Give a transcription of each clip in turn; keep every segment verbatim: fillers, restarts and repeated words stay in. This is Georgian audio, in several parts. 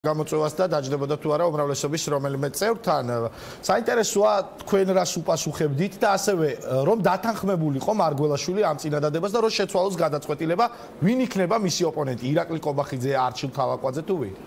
გამოწვევას და დაჯდებოდა თუ არა უმრავლესობის რომელიმე წევრთან. საინტერესოა თქვენ რას უპასუხებდით და ასევე რომ დათანხმებულიყო მარგველაშვილი ამ წინადადებას და რომ შეცვალოს გადაწყვეტილება ვინ იქნება მისი ოპონენტი ირაკლი კობახიძე, არჩილ თავაკვაძე თუ ვინ?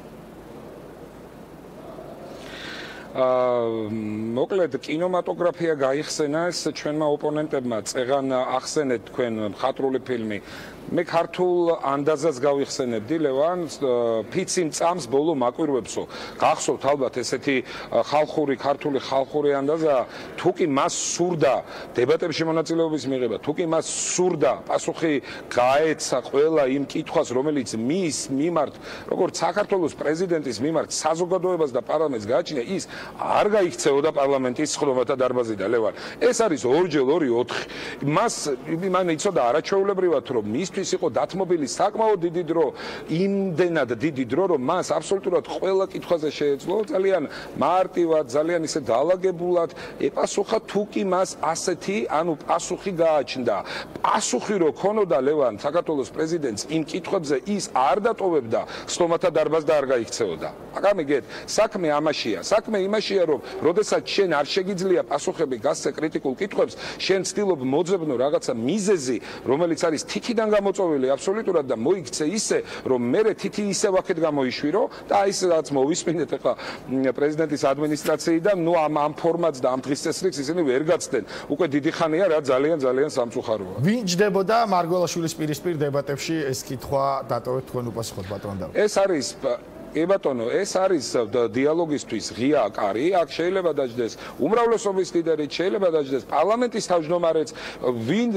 მოკლედ კინემატოგრაფია გაიხსენა ეს ჩვენმა ოპონენტებმა წეღან ახსენეთ თქვენ მხატვრული ფილმი მე ქართულ ანდაზას გავიხსენებდი ლევან ფიციმ წამს ბოლო მაკვირვებსო გახსოვთ ალბათ ესეთი ხალხური ქართული ხალხური ანდაზა თუკი მას სურდა დებატებში მონაწილეობის მიღება თუკი მას სურდა პასუხი გაეცა ყველა იმ კითხვას რომელიც მის მიმართ როგორც საქართველოს პრეზიდენტის მიმართ საზოგადოებას და პარლამენტს გააჩნია ის არ გაიქცეოდა პარლამენტის ხდომათა დარბაზიდან ლევან ეს არის ორჯერ ორი ოთხი მას მან იცოდა არაჩვეულებრივად რომ მისთვის იყო დათმობილი საკმაოდ დიდი დრო იმდენად დიდი დრო რომ მას აბსოლუტურად ყველა კითხვაზე შეეძლო ძალიან მარტივად ძალიან ისე დაალაგებულად ეპასუხა თუ კი მას ასეთი ანუ პასუხი გააჩნდა პასუხი რო ქონოდა ლევან საქართველოს პრეზიდენტს იმ კითხვებზე ის არ დატოვებდა ხდომათა დარბაზს და არ გაიქცეოდა აკამიგეთ საქმე ამაშია საქმე იმაშია რომ როდესაც შენ არ შეგიძლია პასუხები გასცე კრიტიკულ კითხვებს შენ ცდილობ მოძებნო რაღაცა მიზეზი რომელიც არის თითიდან გამოწვეული აბსოლუტურად და მოიქცე ისე რომ მე თითი ისე ვაკეთ გამოიშვირო და აი ეს რაც მოვისმინეთ ახლა პრეზიდენტის ადმინისტრაციიდან ნუ ამ ამ ფორმატს და ამ დღის წესრიგს ისინი ვერ გაცდენ უკვე დიდი ხანია რა ძალიან ძალიან სამწუხაროა ვინ ჯდებოდა მარგველაშვილის პირისპირ დებატებში ეს კითხვა დატოვეთ თქვენ უპასუხოთ ბატონ და ეს არის კი ბატონო, ეს არის დიალოგისთვის ღია კარი, აქ შეიძლება დაждდეს უმრავლესობის ლიდერიც, შეიძლება დაждდეს პარლამენტის თავმჯდომარეც, ვინ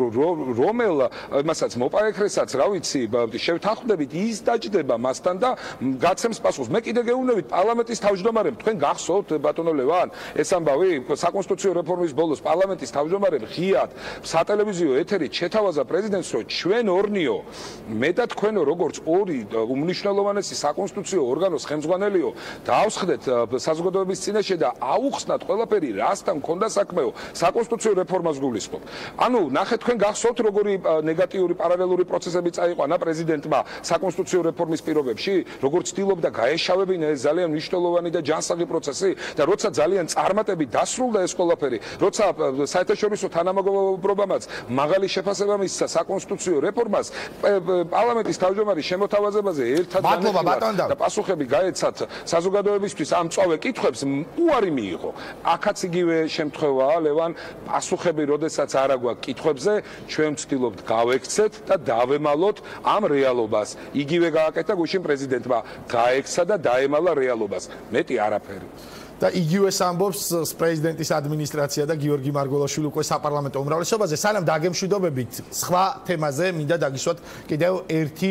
რომელ მასაც მოპაექრესაც, რა ვიცი, შევთანხმდებით, ის დაждდება მასთან და გაცემს პასუხს. მე კიდე გეუბნებით პარლამენტის თავმჯდომარემ, თქვენ გახსოვთ ბატონო ლევან, ეს ამბავი საკონსტიტუციო რეფორმის ბოლოს პარლამენტის თავმჯდომარემ ღიად სატელევიზიო ეთერით შეთავაზა პრეზიდენტს, რომ ჩვენ ორნიო, მე და თქვენო როგორც ორი უმნიშვნელოვანესი საკონსტიტუციო ორგანოს ხელმძღვანელიო დაავსხდეთ საზოგადოების წინაშე და აუხსნათ ყველაფერი რასთან მქონდა საქმეო საკონსტიტუციო რეფორმას გულისხმობ. ანუ ნახეთ თქვენ გახსოვთ როგორი ნეგატიური პარალელური პროცესები წაიყვანა პრეზიდენტმა საკონსტიტუციო რეფორმის პირობებში, როგორც ცდილობდა გაეშავებინა ეს ძალიან მნიშვნელოვანი და ჯანსაღი პროცესი და როცა ძალიან წარმატებით დასრულდა ეს ყველაფერი, როცა საერთაშორისო თანამეგობრობამაც მაღალი შეფასება მისცა საკონსტიტუციო რეფორმას, პარლამენტის თავმჯდომარის შემოთავაზებაზე ერთად განხილვა და პასუხები გაეცათ საზოგადოებისთვის ამ წავე კითხვებს უარი მიიღო. აქაც იგივე შემთხვევაა ლევან პასუხები როდესაც არ აგვაქვს კითხვებზე ჩვენ ვცდილობთ გავექცეთ და დავემალოთ ამ რეალობას. იგივე გააკეთა გუშინ პრეზიდენტმა გაექცა და დაემალა რეალობას. მეტი არაფერი. და იგივეს ამბობს პრეზიდენტის ადმინისტრაცია და გიორგი მარგველაშვილი უკვე საპარლამენტო უმრავლესობაზე. სანამ დაგემშვიდობებით სხვა თემაზე მინდა დაგისვათ კიდევ ერთი